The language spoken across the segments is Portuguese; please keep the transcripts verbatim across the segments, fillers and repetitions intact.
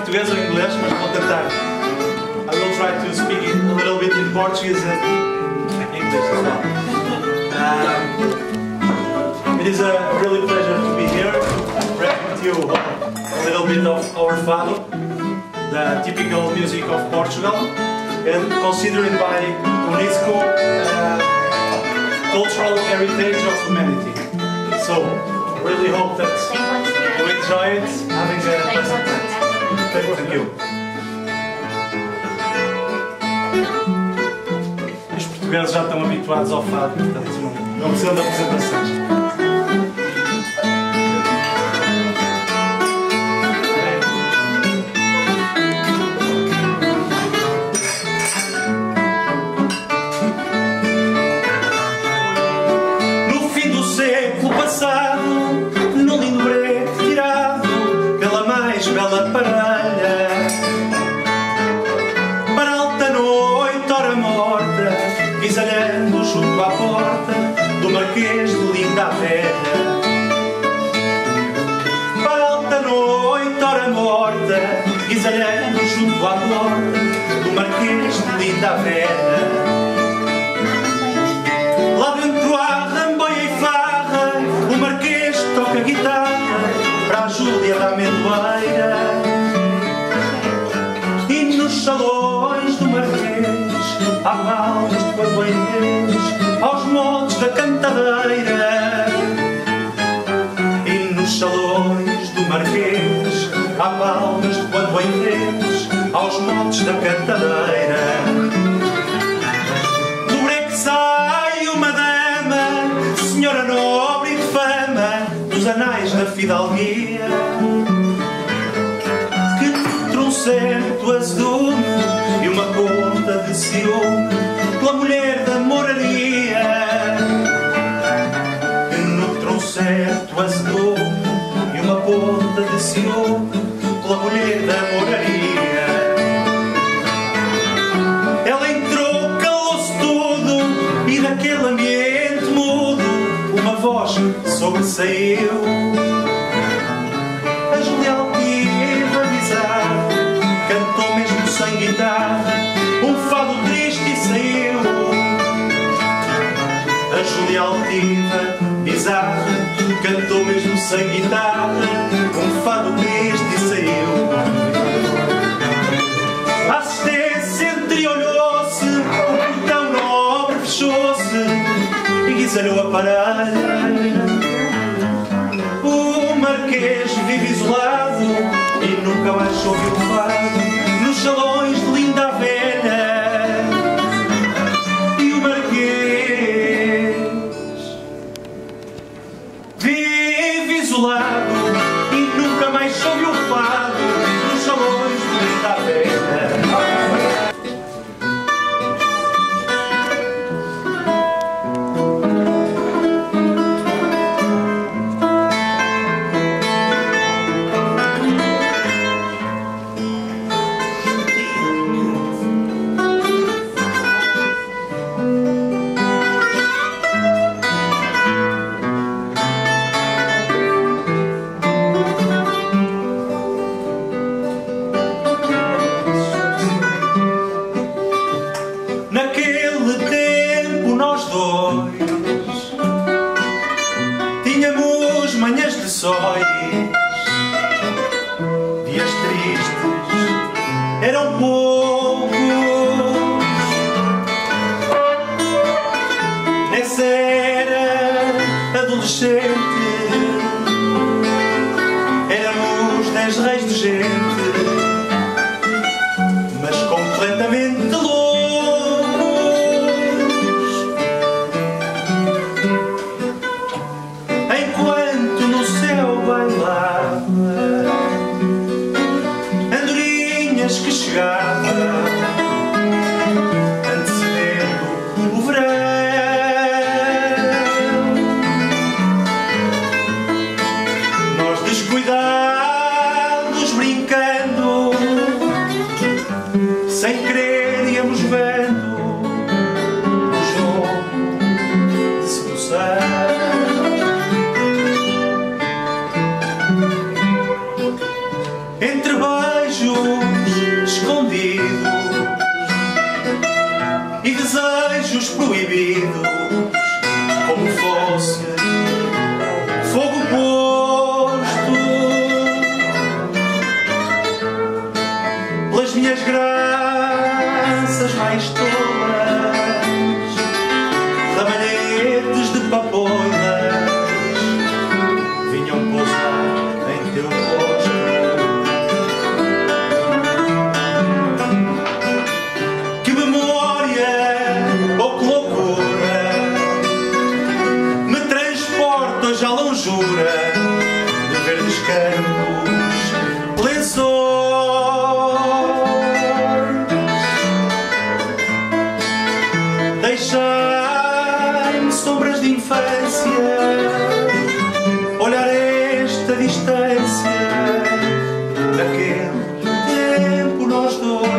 português ou inglês, mas vou tentar. I will try to speak it a little bit in Portuguese and English as well. Um, it is a really pleasure to be here, read with you a little bit of our fado, the typical music of Portugal, and considered by UNESCO uh, cultural heritage of humanity. So, really hope that you enjoy it, having a pleasant night. Thank you. Os portugueses já estão habituados ao fado, portanto não, não precisam de apresentações. Pisalhando junto à porta do Marquês de Linda a Velha. Para alta noite, hora morta, pisalhando junto à porta do Marquês de Linda a Velha. Lá dentro há ramboia e farra, o Marquês toca guitarra para a Júlia da Amendoeira. E nos salões do Marquês há palmas de quando em vez aos modos da cantadeira. E nos salões do Marquês há palmas de quando em vez aos modos da cantadeira. Do breque sai uma dama, senhora nobre e de fama, dos anais da fidalguia, que trouxe certo azedume e uma conta de ciúme pela mulher da moraria, que no trouxerto azedume e uma conta de ciúme pela mulher da moraria. Ela entrou, calou-se tudo e daquele ambiente mudo uma voz sobressaiu. A Júlia altiva bizarra cantou mesmo sem guitarra um fado triste e saiu. A Júlia altiva, bizarra, cantou mesmo sem guitarra um fado triste e saiu. A assistência entreolhou-se, o portão nobre fechou-se e guisalhou a parelha. O Marquês vive isolado e nunca mais ouviu o fado nos salões de Linda a Velha. E o Marquês vive isolado e nunca mais soube o fado nos salões de Linda a Velha. Naquele tempo nós dois tínhamos manhãs de sóis, dias tristes eram poucos. Nessa era adolescente éramos dez reis de gente, mas completamente loucos. Enquanto no céu bailava andorinhas que chegava antecedendo o verão, beijos proibidos, como fosse fogo posto pelas minhas graças mais tolas, ramalhetes de papoilas vinham pousar em teu rosto. Que memória, oh que loucura, me transporta hoje à longura de verdes campos, lençóis. Deixai-me sombras de infância, olhar esta distância daquele tempo nós dois.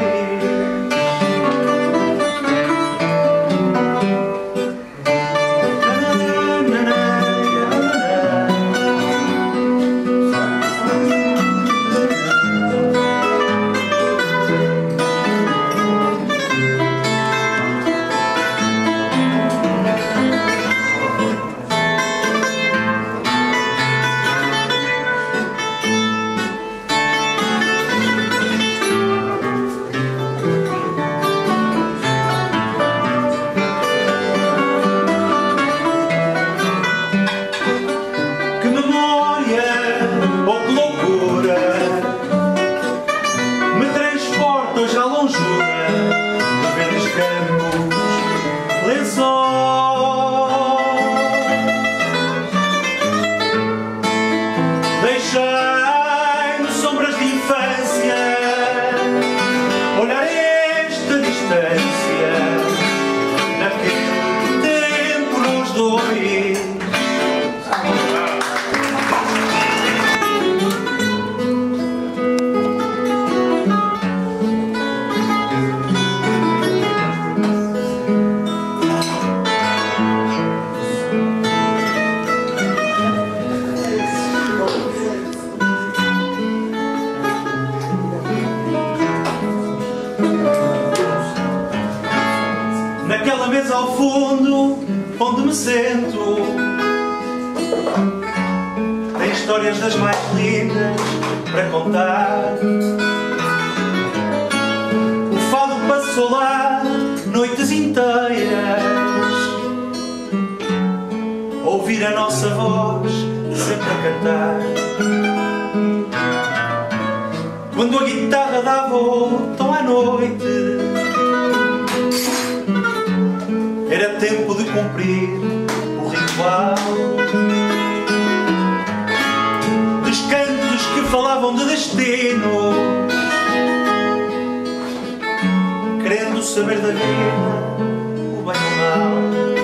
Deixai-me sombras de infância, olhar esta distância, naquele tempo nós dois. Naquela mesa ao fundo, onde me sento, tem histórias das mais lindas para contar. O fado passou lá noites inteiras, ouvir a nossa voz sempre a cantar. Quando a guitarra dava o tom à noite, era tempo de cumprir o ritual dos cantos que falavam de destino, querendo saber da vida, o bem ou o mal.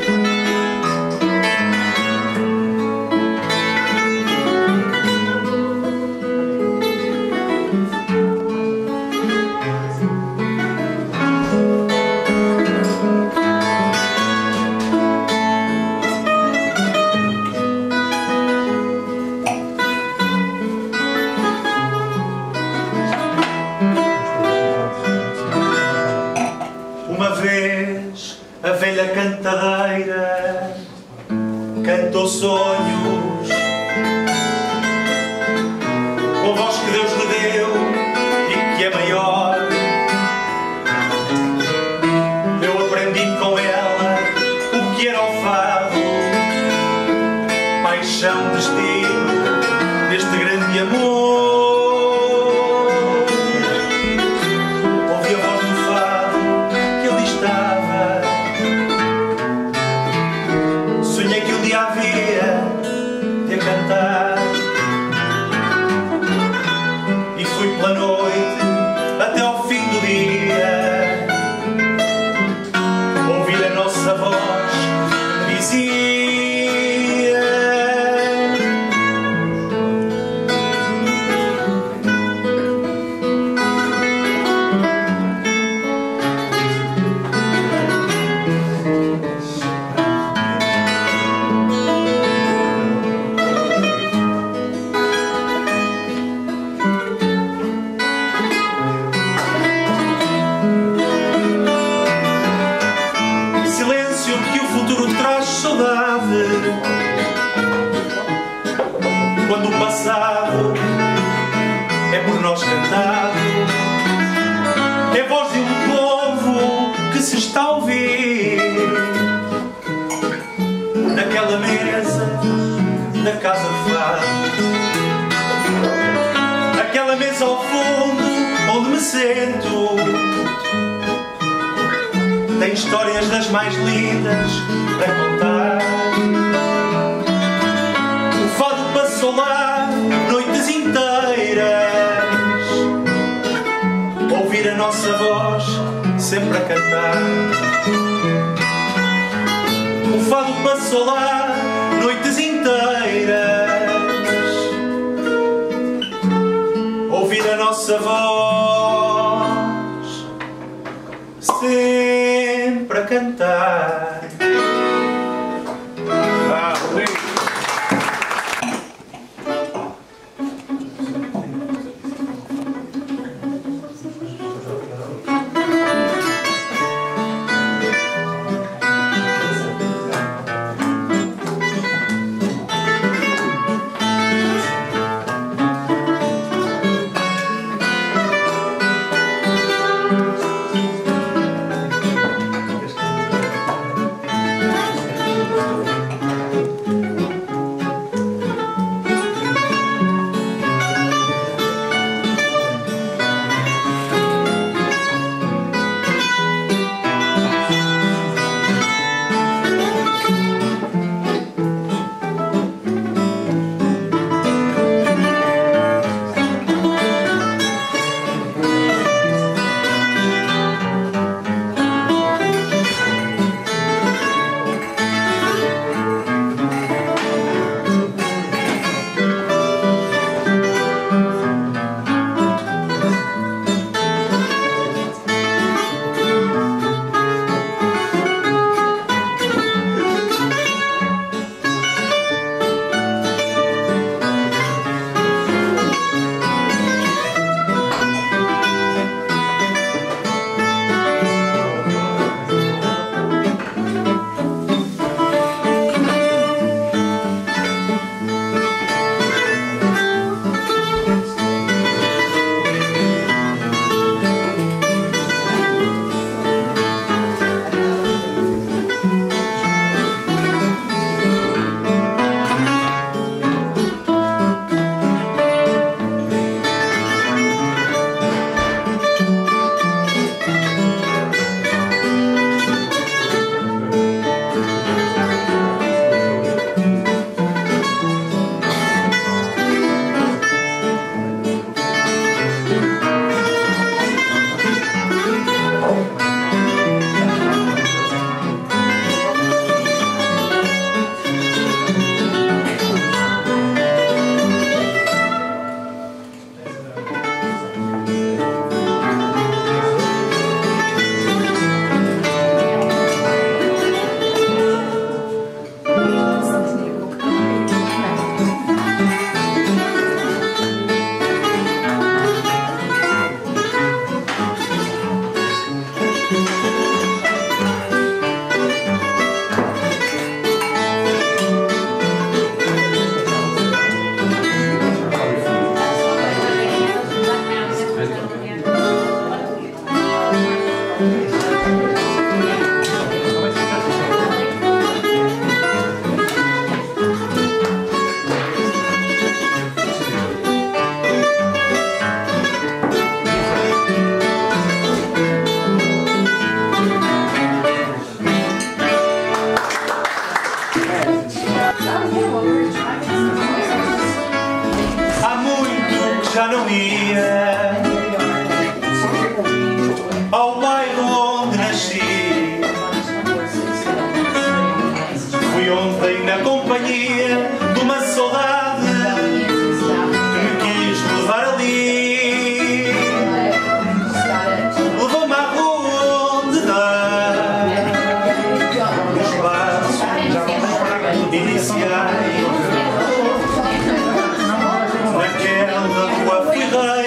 Uma vez a velha cantadeira cantou sonhos com a voz que Deus lhe deu e que é maior. Eu aprendi com ela o que era o fado, paixão, destino deste grande amor. E fui se está a ouvir. Naquela mesa da casa de fado, aquela mesa ao fundo onde me sento, tem histórias das mais lindas para contar. O fado passou lá noites inteiras, ouvir a nossa voz sempre a cantar. O fado passou lá noites inteiras, ouvir a nossa voz sempre a cantar. Ah, há muito que já não ia ao bairro onde nasci. Fui ontem na companhia de uma saudade que me quis levar ali. Levou-me à rua onde dá os passos iniciais. Naquela rua fui rei.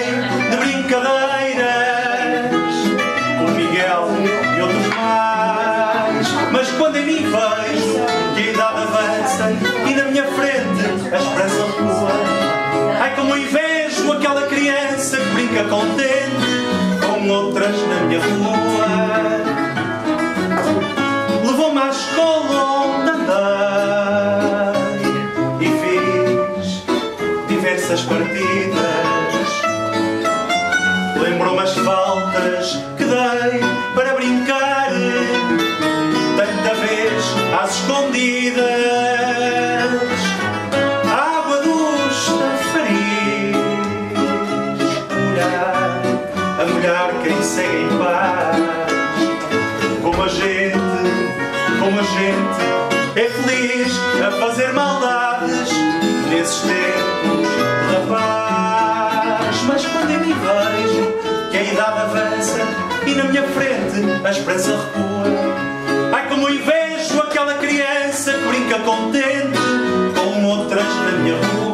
como a gente é feliz a fazer maldades nesses tempos de rapaz. Mas quando eu me vejo que a idade avança e na minha frente a esperança recua, ai como eu vejo aquela criança que brinca contente com outras na minha rua.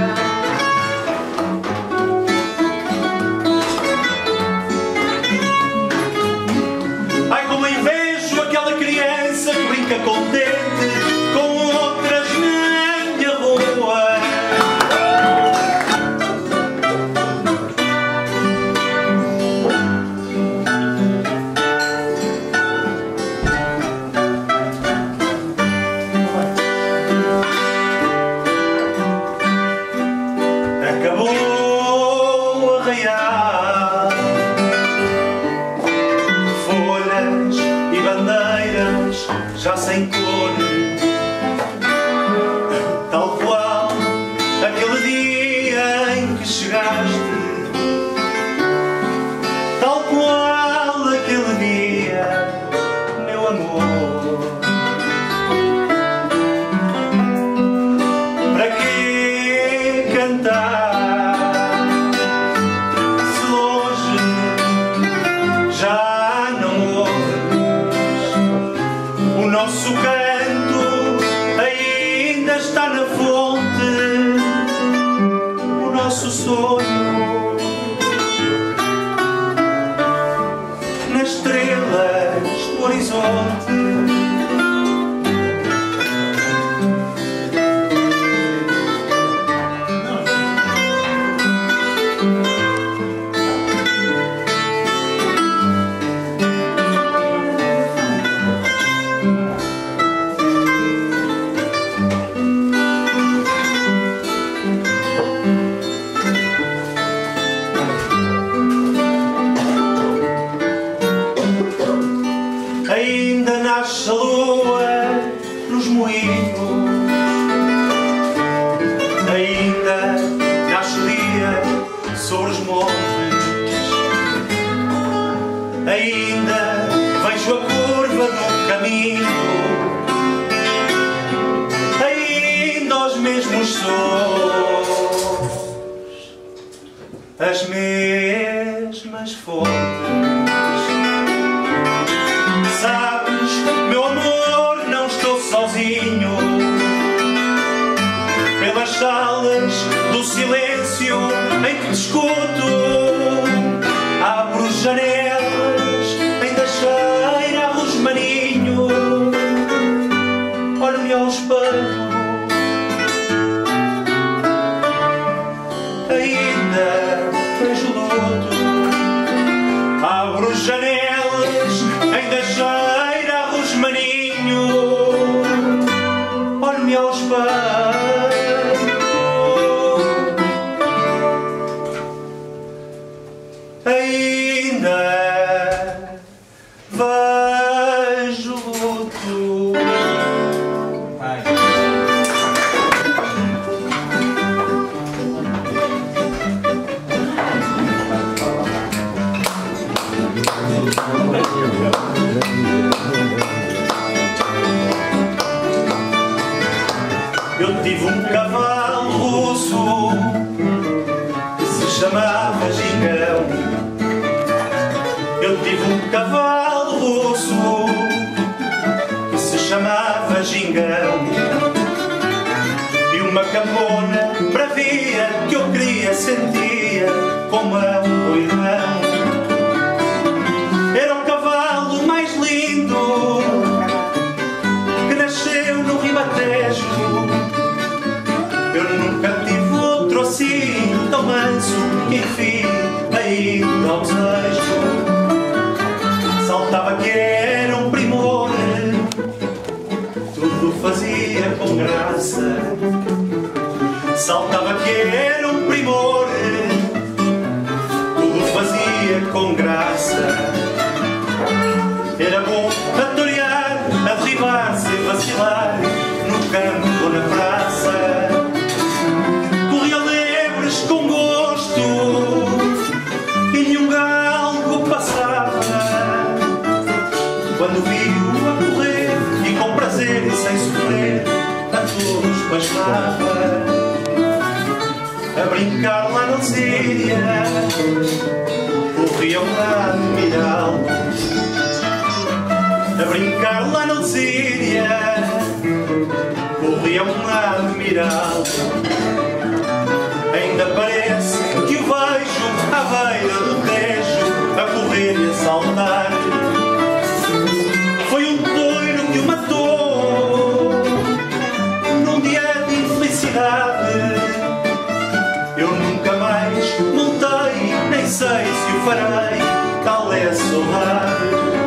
Ai como eu vejo aquela criança que brinca contente com outras na minha rua. Acabou a raiar, folhas e bandeiras já sem cor, tal qual aquele dia em que chegaste, tal qual aquele dia, meu amor. Para que cantar se hoje já não ouves? O nosso canto ainda está na fonte, o nosso sonho nas estrelas do horizonte. Ainda nasce a lua nos moinhos, ainda nasce o dia sobre os montes, ainda vejo a curva do caminho, ainda os mesmos sons, as mesmas fontes. Sabes, meu amor, não estou sozinho pelas salas do silêncio em que te escuto. Abro janelas, ainda cheira a rosmaninho. Olho-me ao espelho, ainda vejo luto. Abro janelas, ainda cheira a rosmaninho. Olho-me ao espelho, ainda vejo luto. Ai. Eu tive um cavalo russo que se chamava Gingão. Eu tive um cavalo russo que se chamava Gingão. E uma capona bravia que eu queria, sentia como é um boirão. Era o cavalo mais lindo que nasceu no Ribatejo. Eu nunca tive outro assim tão manso, enfim, ainda ao desejo. Saltava que era um primor, tudo fazia com graça. Saltava que era um primor, tudo fazia com graça. Era bom a torear, a derribar-se, vacilar no campo ou na praça. Corria lebres com gosto e nenhum gato todos pasmava, a brincar lá na Síria, corriam lá no Miral. A brincar lá na Síria, corriam lá no Miral. Ainda parece que o vejo à beira do Tejo, a correr e a saltar. Foi um touro que o matou num dia de infelicidade. Eu nunca mais montei, nem sei se o farei, tal é a saudade.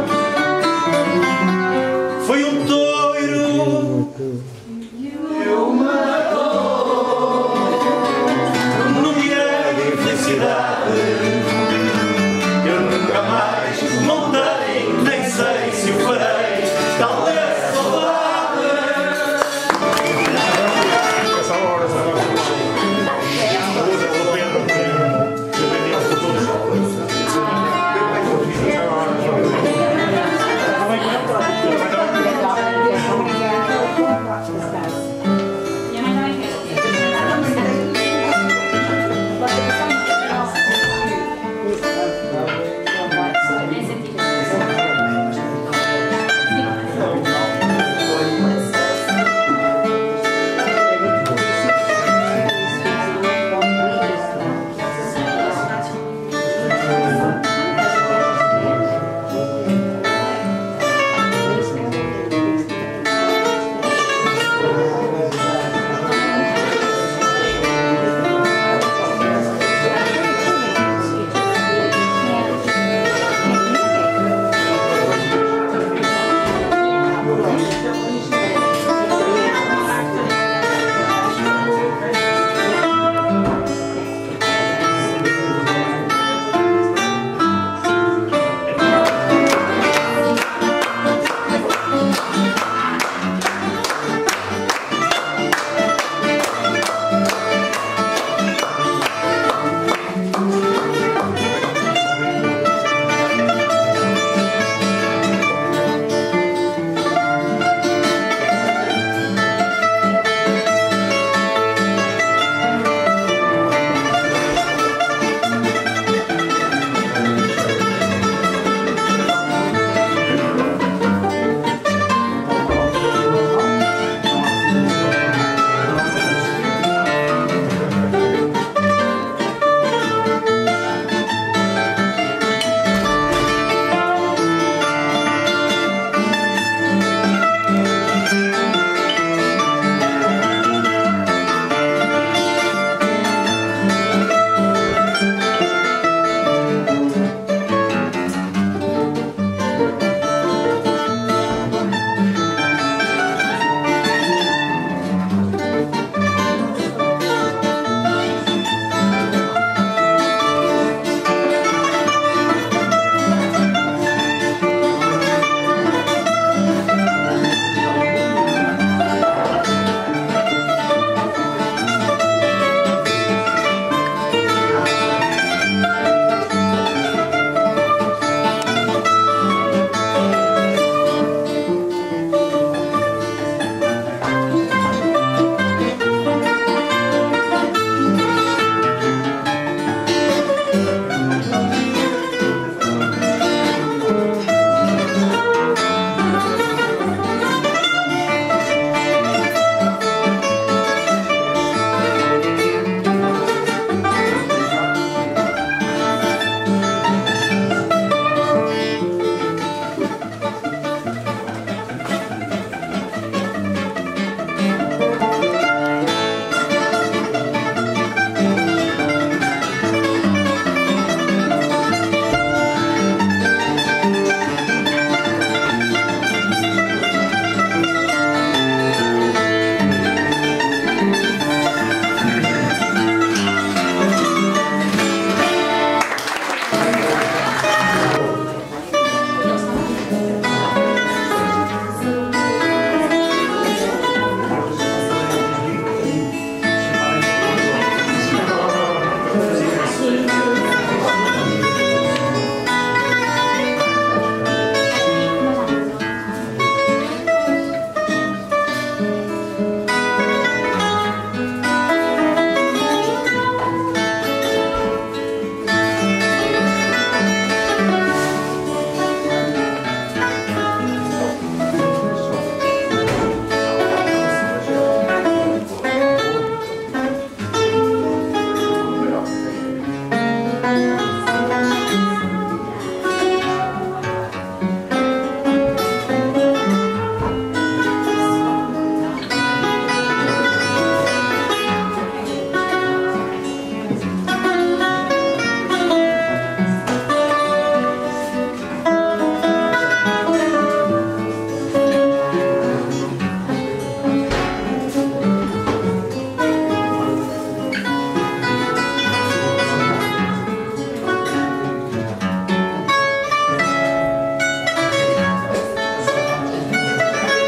Foi um touro que o matou num dia de infelicidade. Eu nunca mais montei, nem sei se o farei, tal é a saudade. Essa hora, essa hora.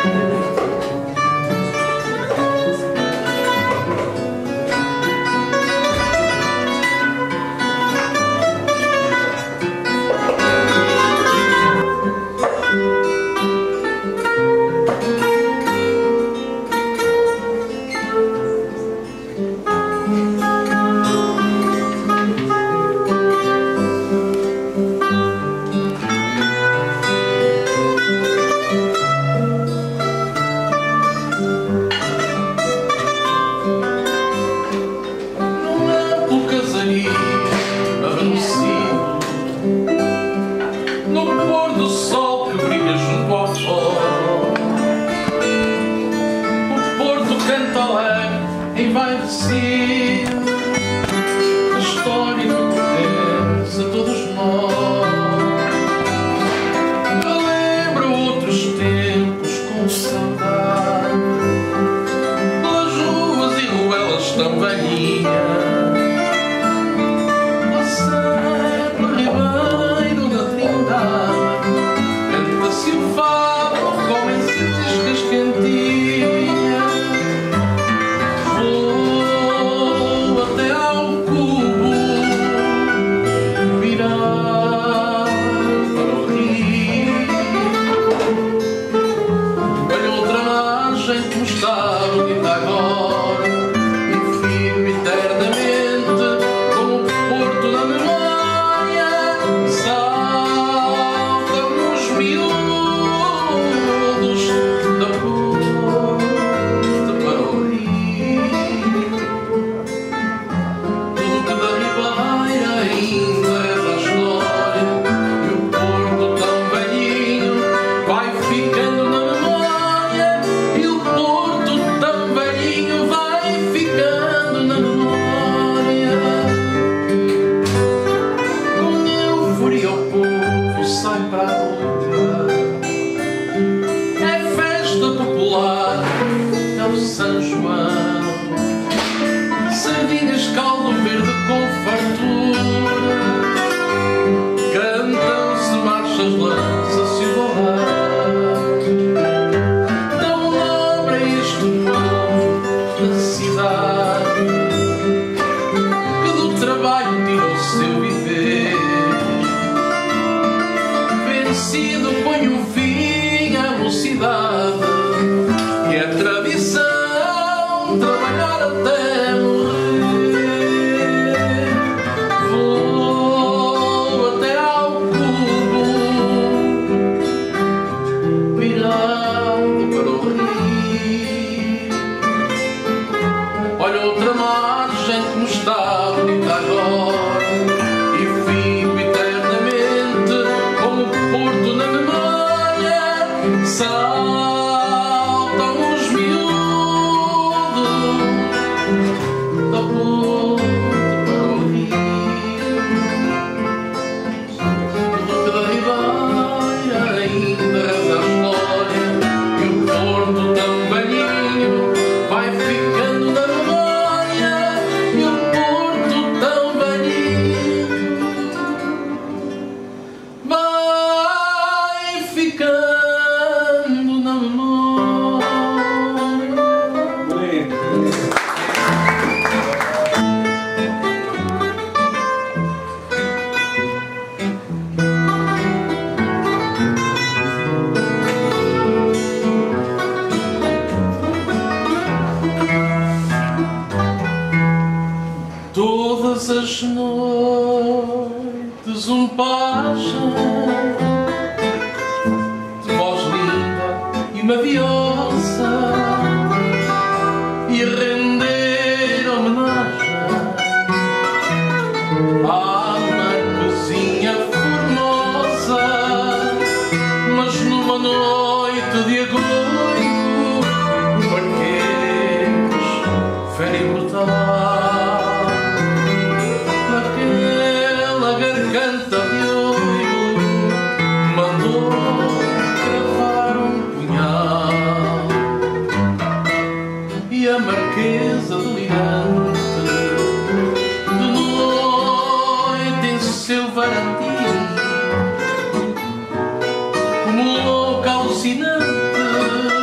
Todas as noites um pajem de voz linda e uma diosa e render homenagem à marquesinha formosa, mas numa noite de agosto o marquês fere brutal. Garganta de ouro mandou cravar um punhal e a marquesa delirante de noite em seu varandim, como louca alucinante,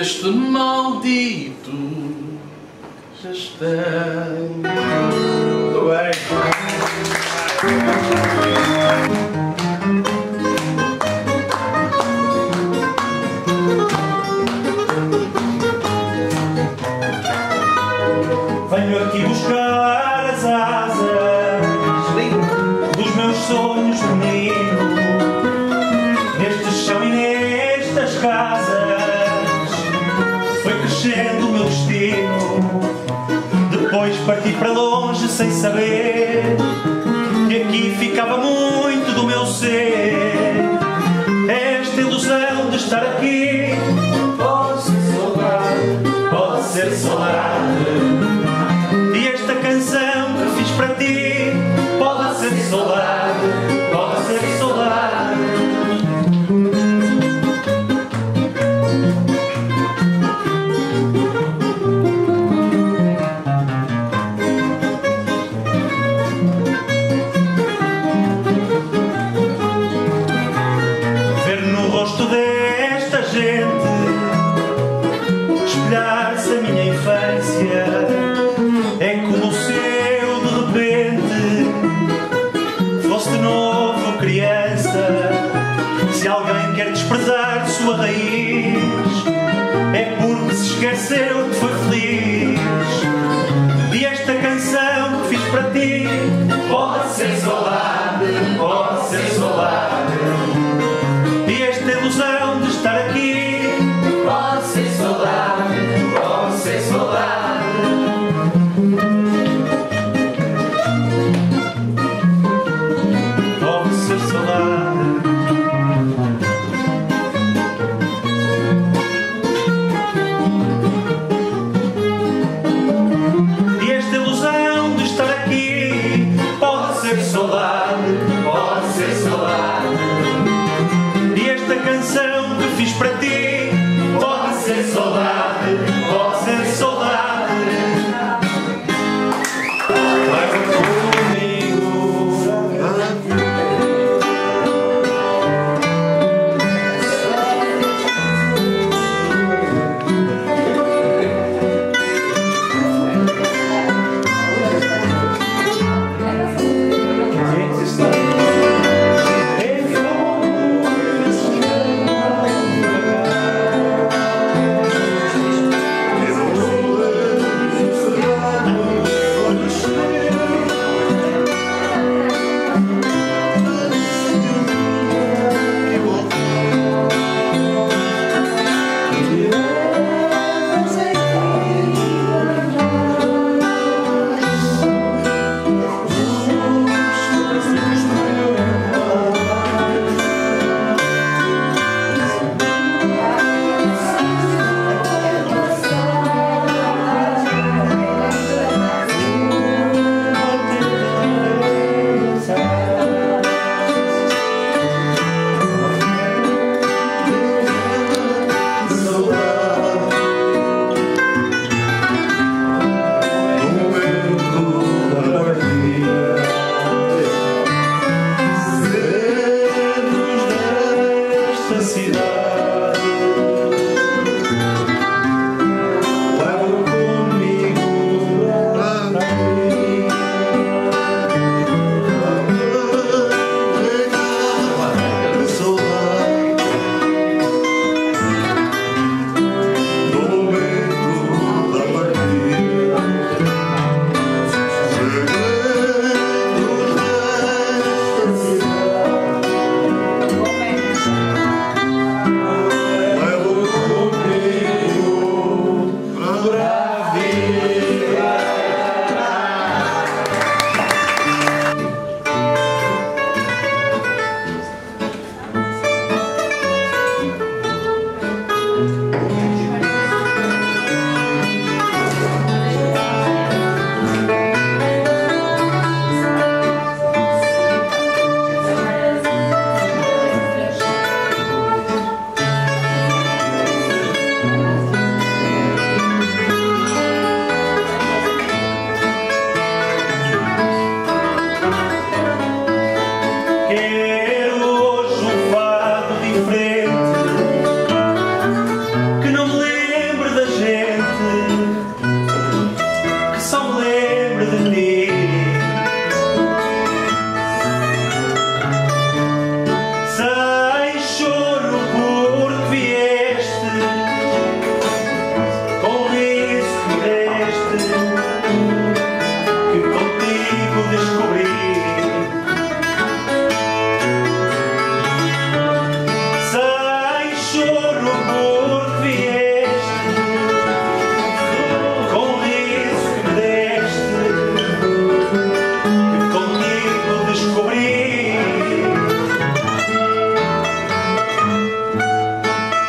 este maldito já está. Muito bem. Venho aqui buscar as asas dos meus sonhos de menino, neste chão e nestas casas foi crescendo o meu destino. Depois parti para longe sem saber que aqui ficava muito do meu ser. Esta ilusão de estar aqui pode ser saudade, pode ser saudade. E esta canção que fiz para ti pode ser saudade, pode ser saudade. Ver no rosto desta gente espelhar-se a minha infância. É como se eu de repente fosse de novo criança. Se alguém quer desprezar sua raiz, é porque se esqueceu que foi feliz. E esta canção que fiz para ti pode ser saudade, pode ser saudade. E esta ilusão de estar aqui pode ser saudade, pode ser saudade. Pode ser saudade.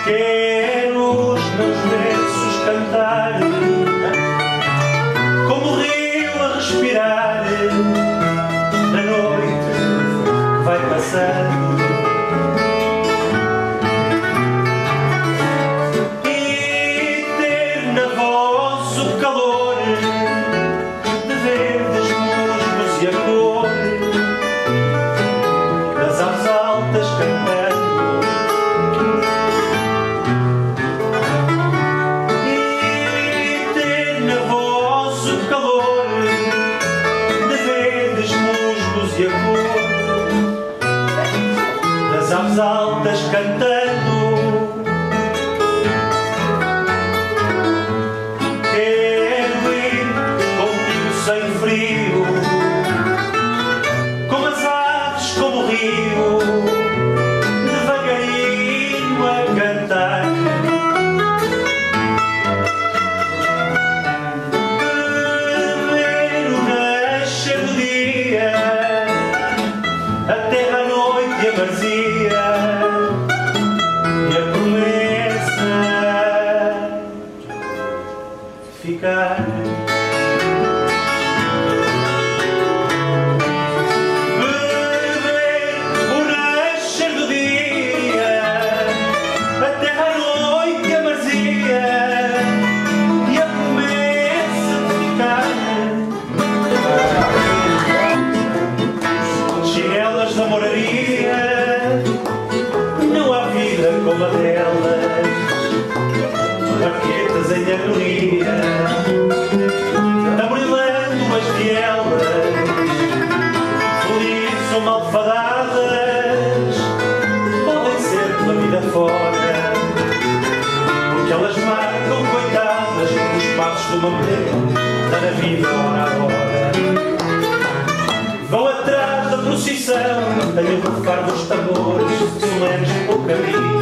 Quero os meus versos cantar como o rio a respirar na noite que vai passando. As altas cantando, quero ir contigo sem frio, como as aves, como o rio, devagarinho a cantar. Ver o nascer do dia, a terra, a noite e a vazia. Ficar. Beber o nascer do dia, a terra, a noite e a marzia, e a promessa de ficar. Chinelas da moraria, não há vida como a delas. Barquetas em agonia, abrilhando umas vielas, felizes ou malfadadas, podem ser pela vida fora, porque elas marcam, coitadas, os passos de uma mulher, está na vida hora a hora. Vão atrás da procissão, a lhe rufar dos tambores, solenes pelo caminho.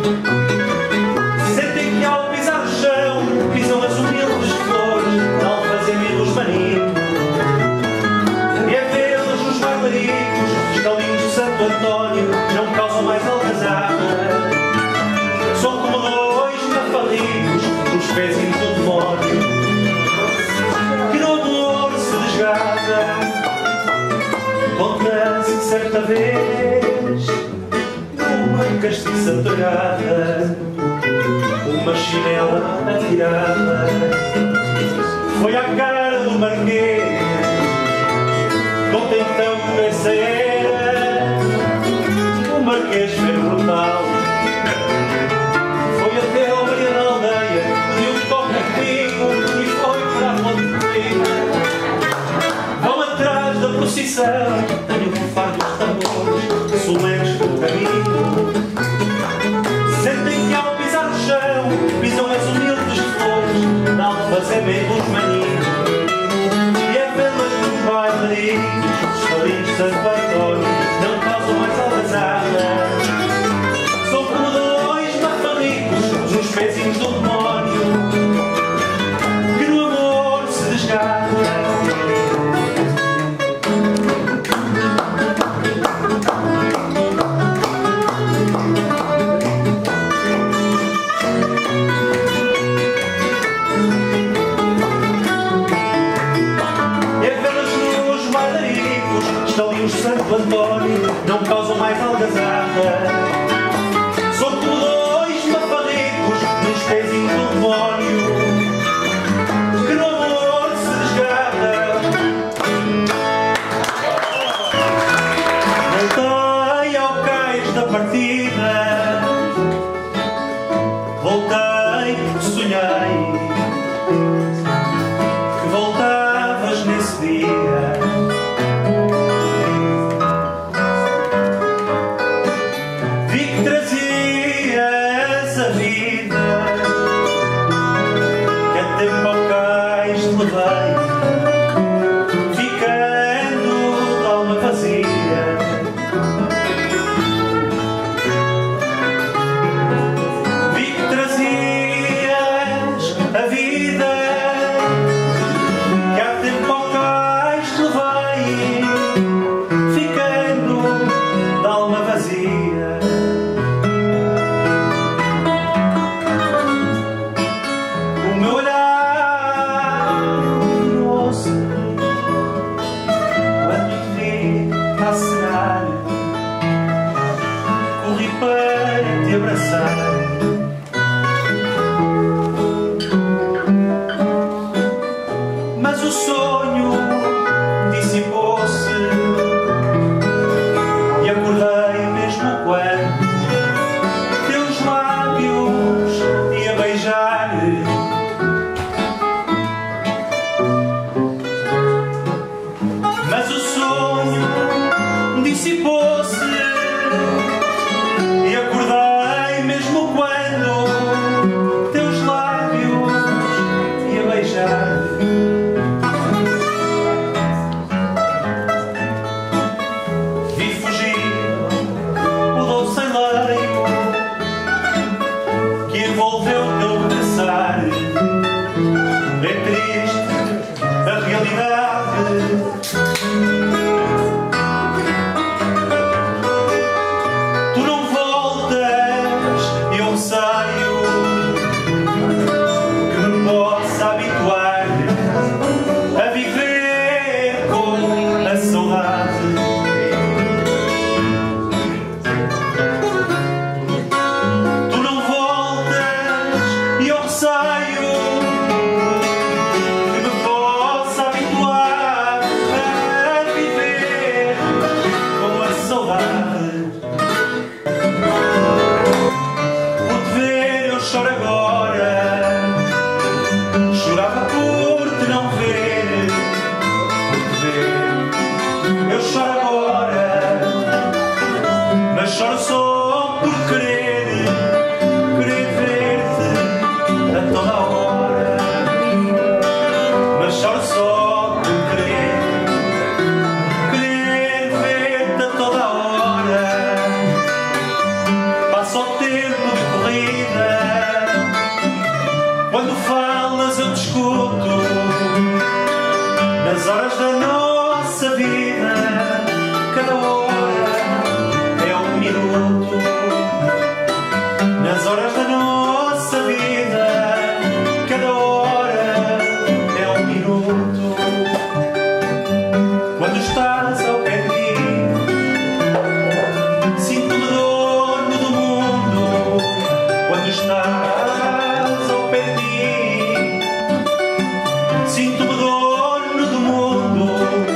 Pisam as humildes flores, não fazem menos maninho. E a vê-las os bailaricos, escalinhos de Santo António, não causam mais algazarra. São como dois mafalicos, os pezinhos do demónio, que no amor se desgarram. Conta-se que certa vez, numa castiça torada, uma chinela atirada foi à cara do Marquês. Conta então que essa era o Marquês foi brutal. Foi até ao Maria da Aldeia, pediu um toque comigo e foi para a Fonte de Pico. Vão atrás da procissão, tenho que far dos tambores, solenes pelo caminho. Sentem que ao pisar no chão, pisam as humildes flores, não fazem meio os maninhos. E a velas dos bailaricos, os farinhos de Santo António, não causam mais algazarra. São como dois mafalicos, uns pezinhos do demónio, que no amor se desgarra. Os Santo António não causam mais algazarra. São como dois mafalicos nos pezinhos do demónio, que no amor se desgarra. Voltei ao cais da partida, voltei porque sonhei que voltavas nesse dia. Ficando de alma vazia, vi que trazia envolveu o teu regressar. É triste a realidade. Tu não voltas e eu receio que me possa habituar a viver com a saudade. Tu não voltas e eu receio que me possa habituar a viver com a saudade. Por te ver eu choro agora, chorava por te não ver. Por te ver eu choro agora, mas choro só por querer, querer ver-te a toda a hora. Mas choro só por querer, querer ver-te a toda a hora. Passa o tempo de corrida, quando falas eu te escuto, nas horas da nossa vida, cada hora é um minuto. Nas horas da nossa vida, cada hora é um minuto. Quando estás ao pé de mim, sinto-me dono do mundo. Quando estás ao pé de mim, sinto-me dono do mundo.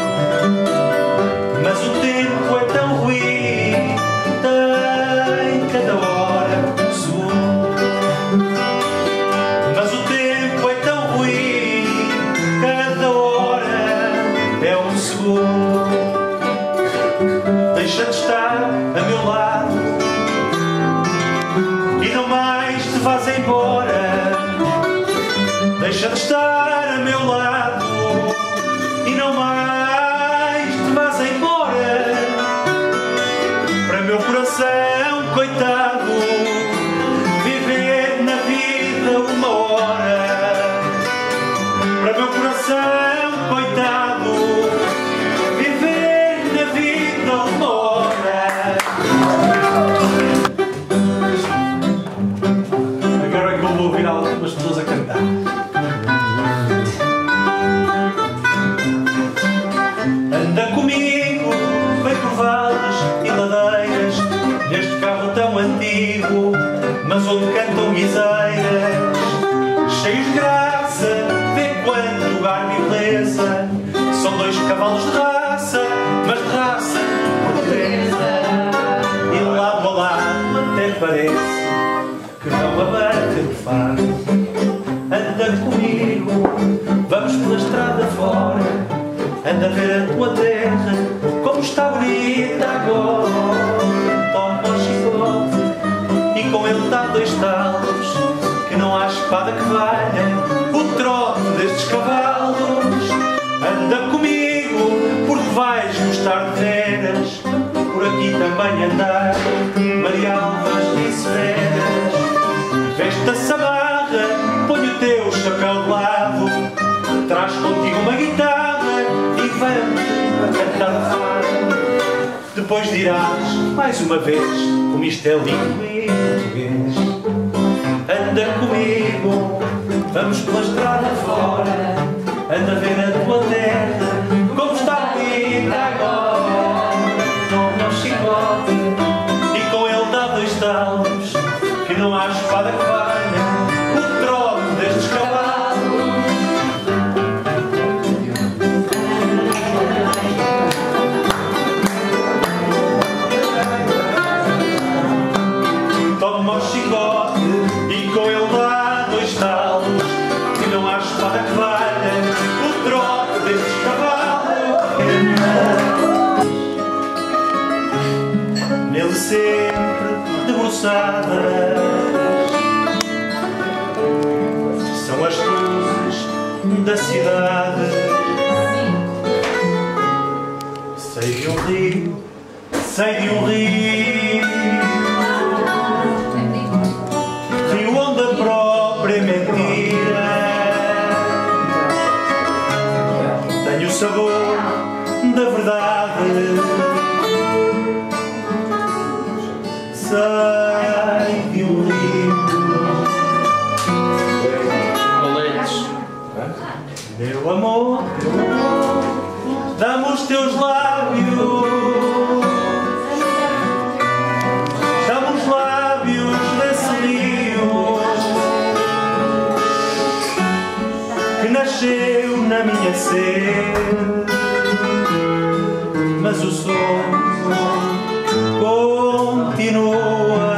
Mas o tempo é tão ruim, tem cada hora um segundo. Mas o tempo é tão ruim, cada hora é um segundo. Deixa de estar a meu lado e não mais te vás embora. Deixa de estar a meu lado e não mais te vás embora. Para meu coração, coitado, viver na vida uma hora. Para meu coração, coitado, viver na vida uma hora. Agora é que eu vou ouvir algumas pessoas a cantar. Anda comigo, vem por vales e ladeiras, neste carro tão antigo, mas onde cantam guiseiras. Cheios de graça, vê quanto lugar e beleza. São dois cavalos de raça, mas de raça portuguesa. E lado a lado até parece que vão a bater o fado. Anda comigo, vamos pela estrada fora. Anda a ver a tua terra, como está bonita agora. Toma o chicote e com ele dá dois talos, que não há espada que valha o trote destes cavalos. Anda comigo, porque vais gostar de veras, por aqui também andar marialvas e severas. Veste a sabarra, põe o teu chapéu de lado, traz contigo uma guitarra e vamos a cantar fado. Depois dirás, mais uma vez, como isto é lindo e português. Anda comigo, vamos pela estrada fora. Anda a ver a tua terra, como está bonita agora. Toma o chicote e com ele dá dois talos, que não há espada que valha o trote destes cavalos. Toma o chicote e com ele dá dois talos, que não há espada que valha o trote destes cavalos. Nele sempre debruçadas são as luzes da cidade. Sei de um rio, sei de um rio, rio onde a sabor da verdade. Sei de um livro, meu amor, dá-me os teus lábios, dá-me os lábios desse rio que nasceu na minha sede, mas o som continua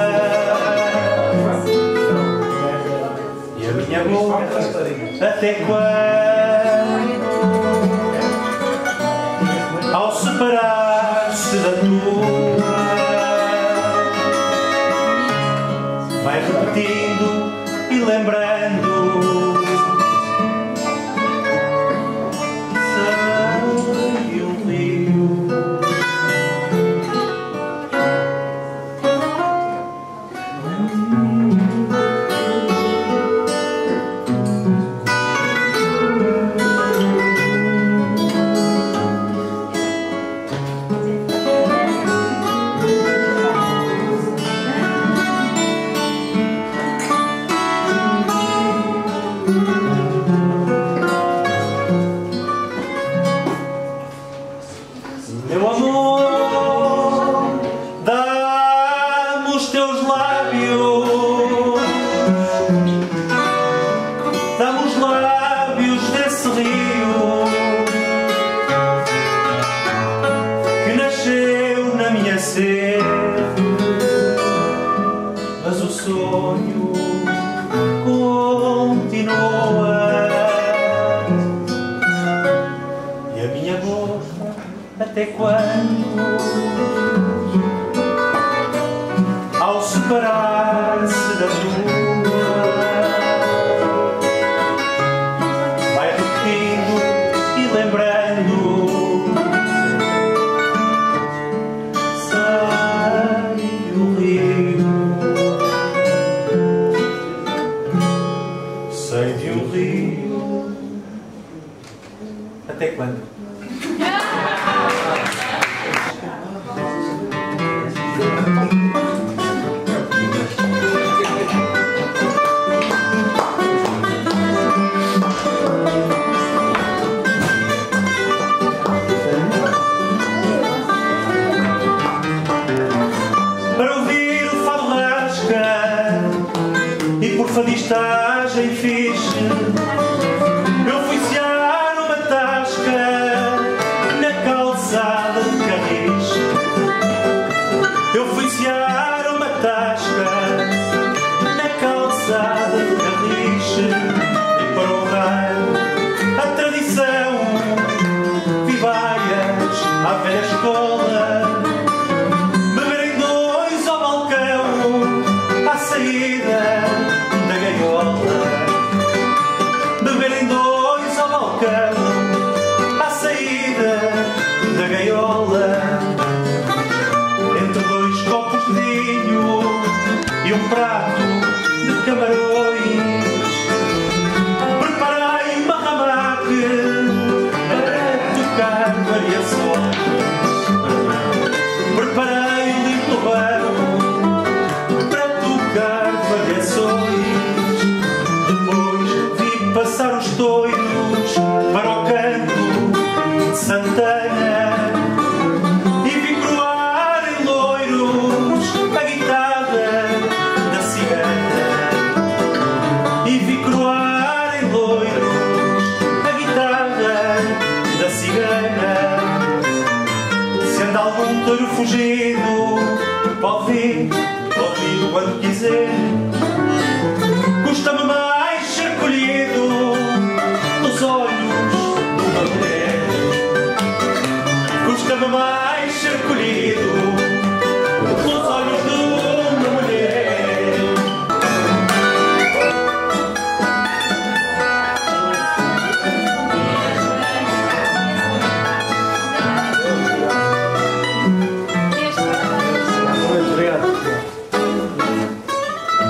e a minha boca até quando, ao separar-se da tua, vai repetindo e lembrando. Sei um rio, meu amor, dá-me os teus lábios, dá-me os lábios desse rio que nasceu na minha sede, mas o sonho continua e a minha boca até quando, ao separar-se da tua, vai repetindo e lembrando. Sai do rio, sai de um rio, até quando? Para ouvir o fado rasca e por fadistagem fixe, eu fui cear uma tasca na calçada de Carris. Eu fui cear uma tasca na calçada de Carris e para honrar a tradição vi vaias à velha escola beberem dois ao balcão à saída da gaiola, beberem dois ao balcão à saída da gaiola, entre dois copos de vinho e um prato de camarões. Preparei uma ramaque para tocar variações. Preparei um limpolão para tocar variações. Depois vi passar os toiros para o canto de Santana e vi croar em loiros a guitarra da cigana. E vi croar em loiros a guitarra da cigana. Se anda algum touro fugido, pode vir, pode vir quando quiser. Custa-me mais ser colhido nos olhos de uma mulher. Custa-me mais ser colhido nos olhos de uma mulher. Muito obrigado.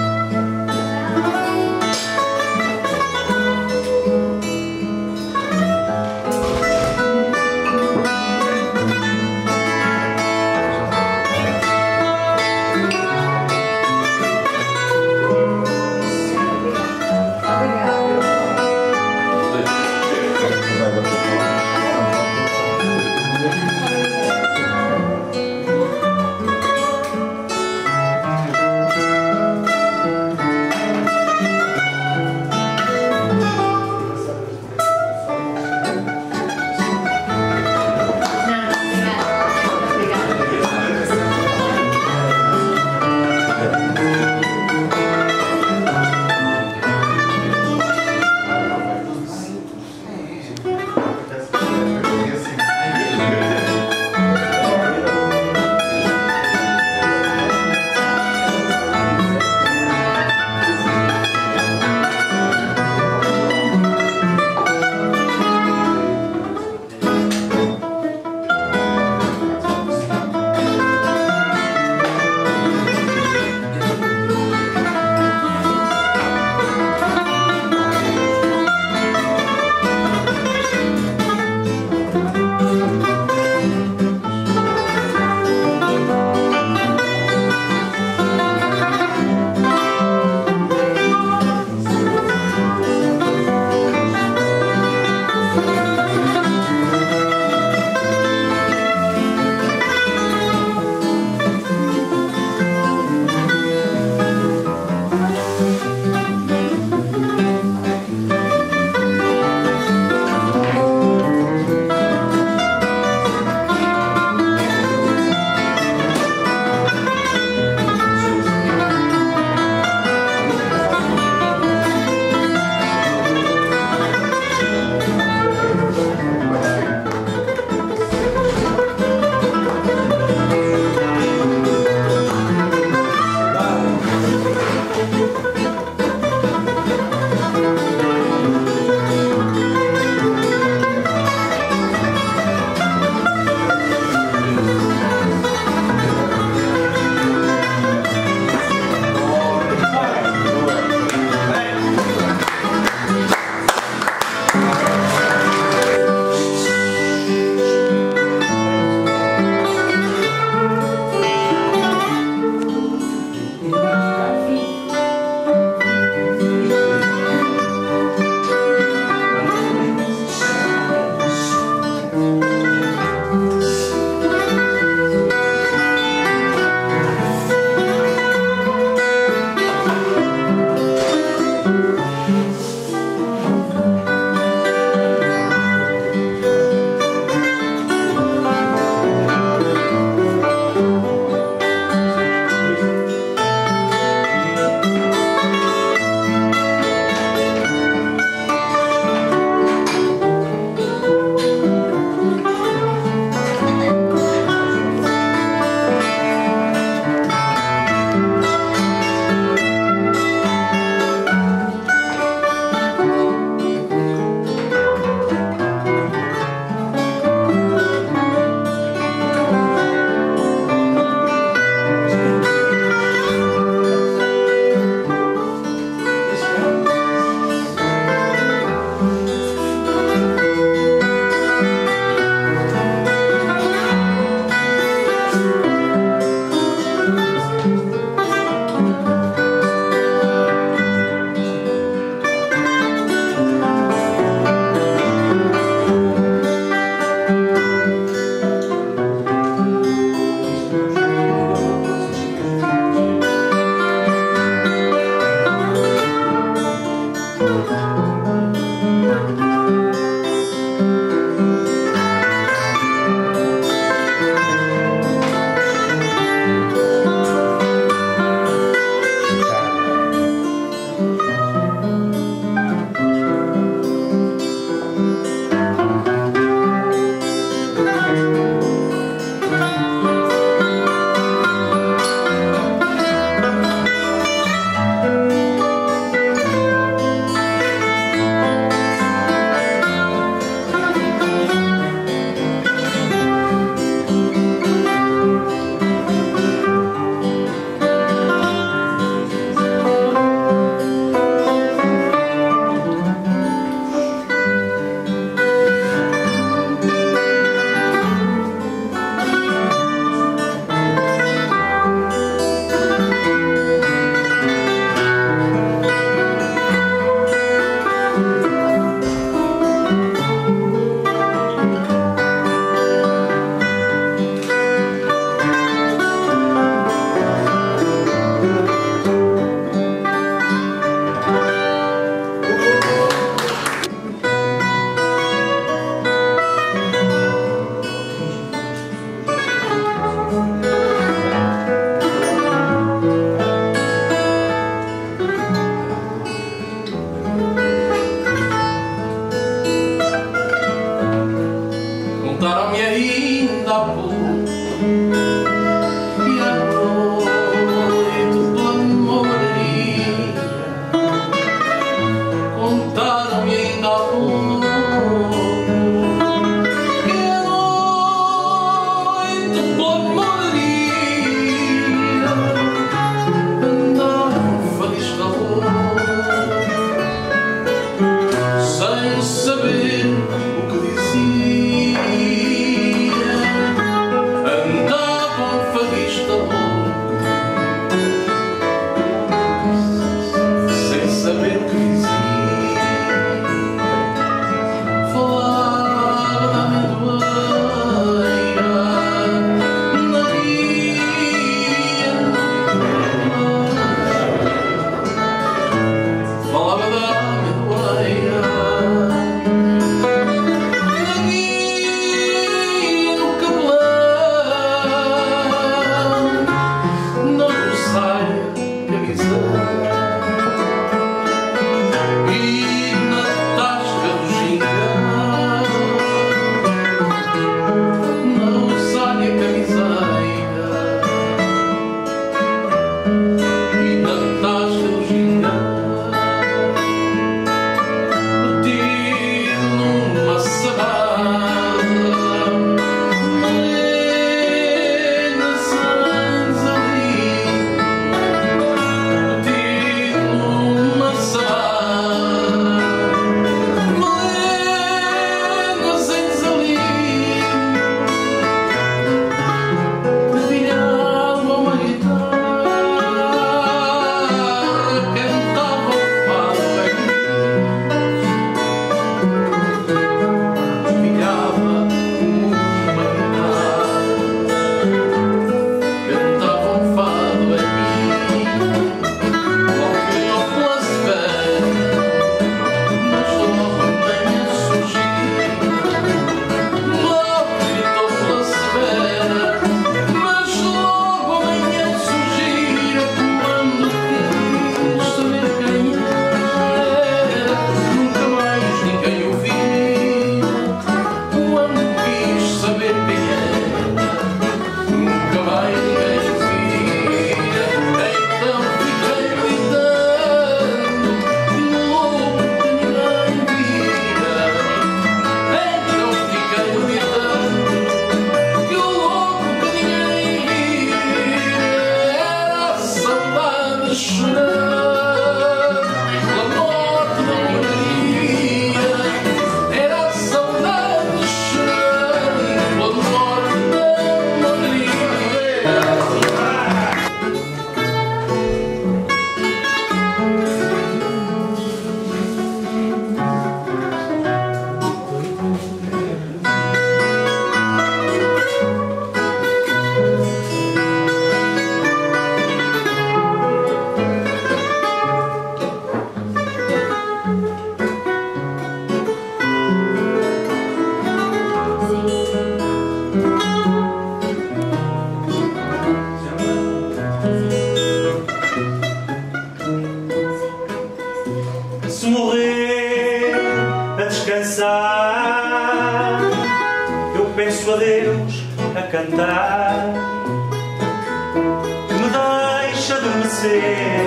se morrer a descansar, eu peço a Deus a cantar que me deixa adormecer.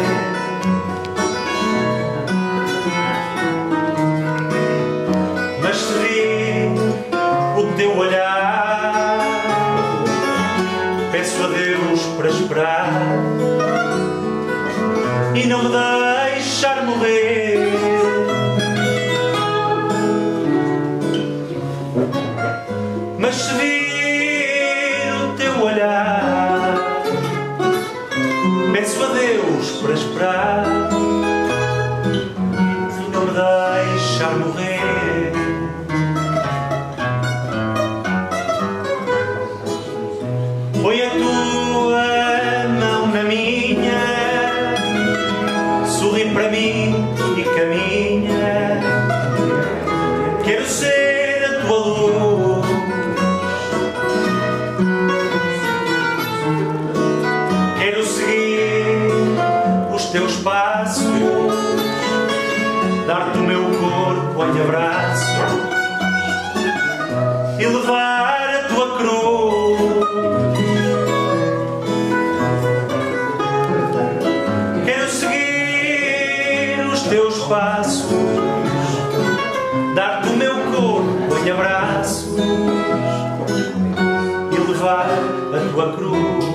Mas se vir o teu olhar, peço a Deus para esperar e não me deixar morrer. Mas se vir o teu olhar, peço a Deus para esperar e não me deixar morrer. Põe a tua mão na minha, sorri para mim e caminha. Quero ser a tua luz, quero seguir os teus passos, dar-te o meu corpo em abraços e levar a tua cruz. Quero seguir os teus passos, dar-te o meu corpo em abraços e levar a tua cruz.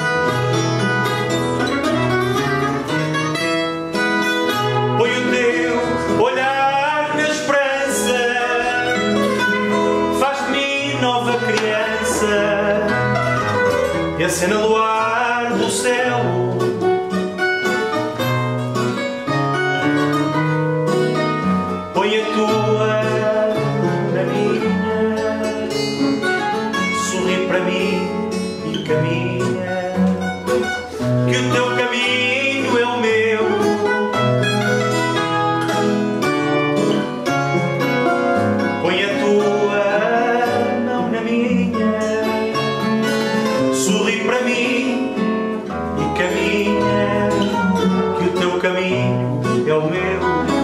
Põe o teu olhar na esperança, faz de mim nova criança e acena no ar do céu. Põe a tua na minha, sorri para mim e caminha, que o teu caminho é o meu. Põe a tua mão na minha, sorri para mim e caminha, que o teu caminho é o meu.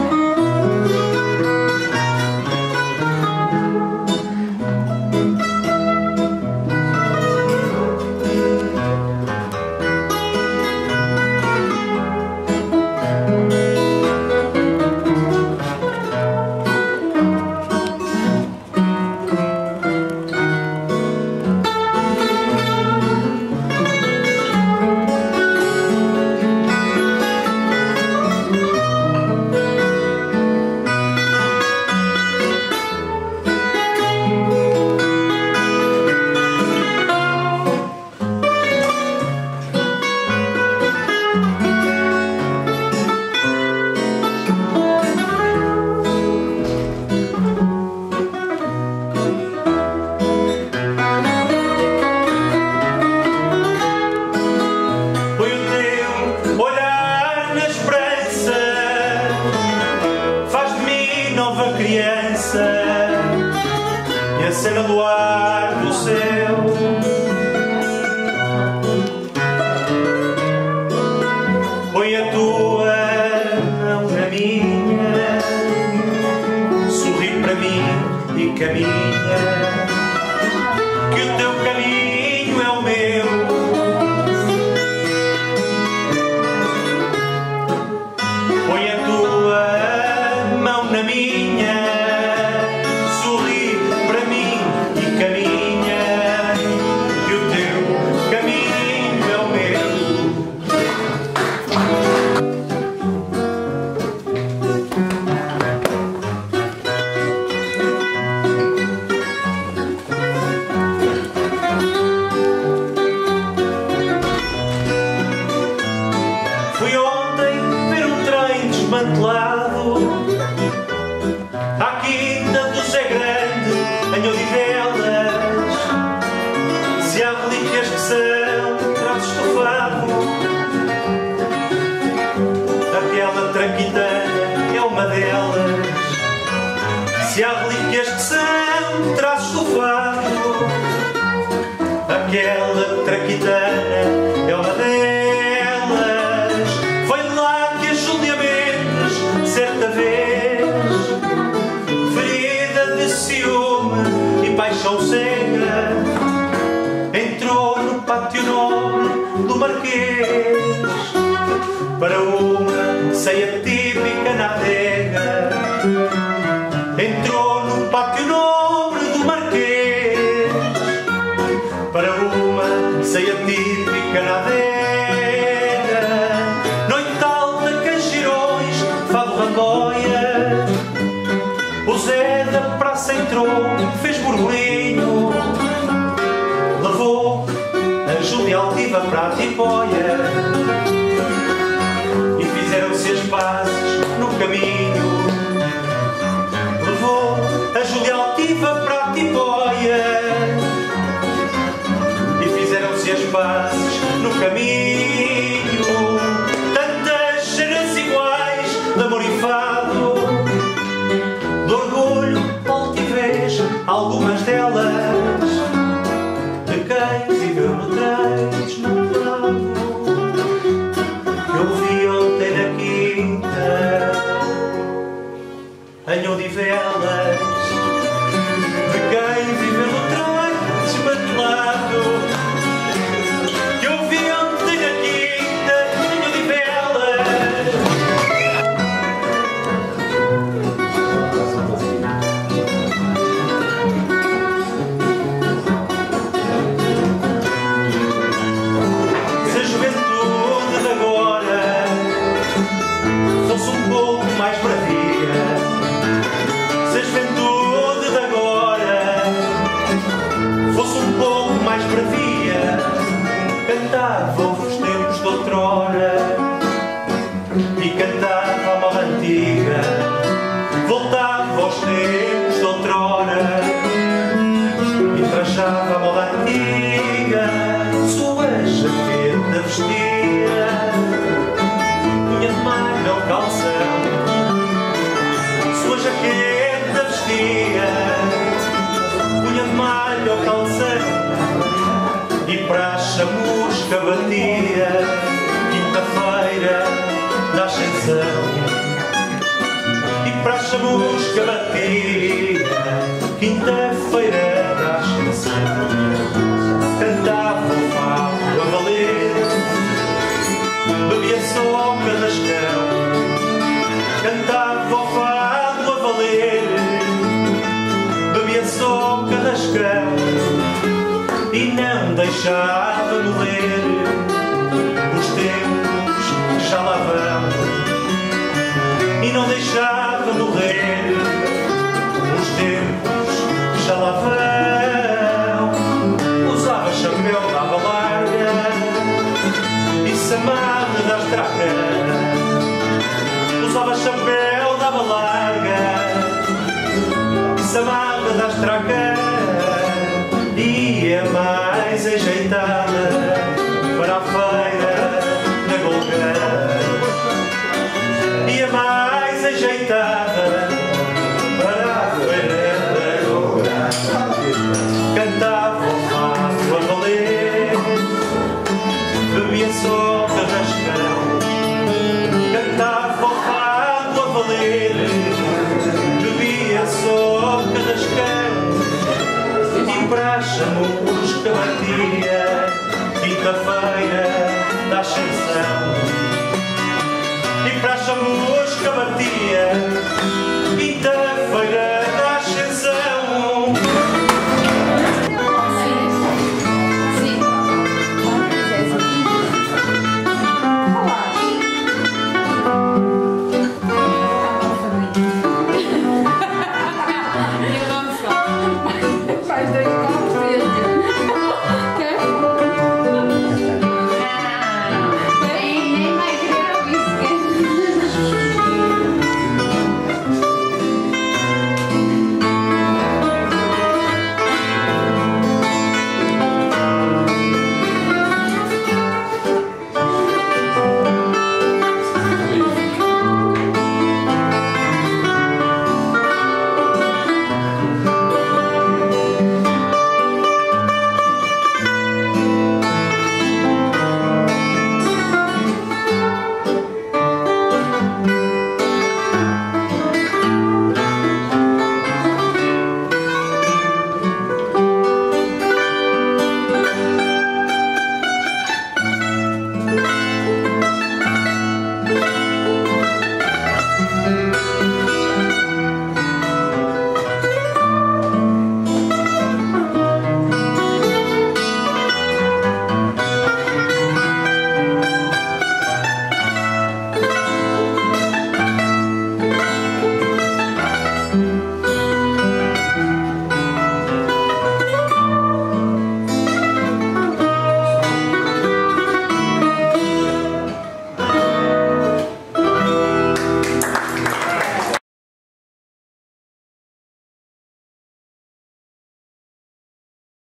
Nova criança e acena no ar do céu. Põe a tua mão na minha, sorri para mim e caminha, que o teu caminho é o meu. Põe a tua mão na minha, sorri para mim e caminha, que o teu caminho é o meu. Fui ontem ver um trem desmantelado à quinta do Zé Grande, em Odivelas. Se há relíquias que são traços estofado, aquela traquitana é uma delas. Se há relíquias que são traços estofado, aquela traquitana é uma delas. Foi lá que a Júlia Mendes certa vez entrou, fez burburinho, levou a Júlia altiva para a tipóia e fizeram-se as pazes no caminho. Levou a Júlia altiva para a tipóia e fizeram-se as pazes no caminho. Tantas cenas iguais de amor e fado, de orgulho, altivez, algumas delas de quem viveu no três no lado. Eu vi ontem na quinta em Odivelas, de quem viveu no trem desmantelado. Eu vi ontem na quinta em Odivelas. Se a juventude de agora fosse um pouco mais bravia, se a juventude de agora fosse um pouco mais bravia, cantava os tempos de outrora e cantava a moda antiga, voltava aos tempos de outrora e trajava a moda antiga. Sua jaqueta vestia, punha de malha ao calção, sua jaqueta vestia, punha de malha ao calção e para a chamusca batia. Quinta-feira da Ascensão e para a chamusca batia. Quinta-feira da Ascensão cantava o fado a valer, bebia só ao carrascão, cantava o fado a valer, bebia só ao carrascão e não deixava morrer os tempos que já lá vão, e não deixava morrer os tempos que já lá vão. Usava chapéu da aba larga e samarra das tracas, usava chapéu da aba larga e samarra das tracas, e é mais ajeitada para a feira da Golgã, e é mais ajeitada para a feira da Golgã. Cantava o fado a valer, bebia só carrascão, cantava o fado a valer, bebia só carrascão e para a chamusca batia. Quinta-feira da Ascensão e para a chamusca batia.